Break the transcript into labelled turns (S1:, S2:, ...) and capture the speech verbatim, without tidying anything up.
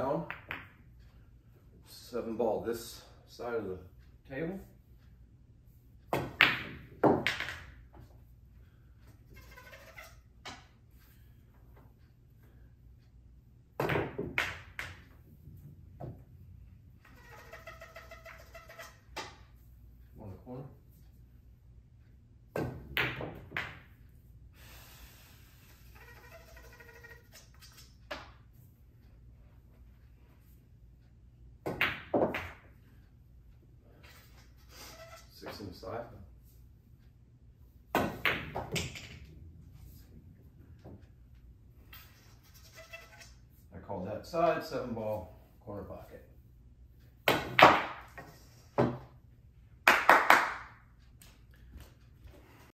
S1: down. Seven ball this side of the table. On the corner. Six on the side. I call that side, seven ball, corner pocket.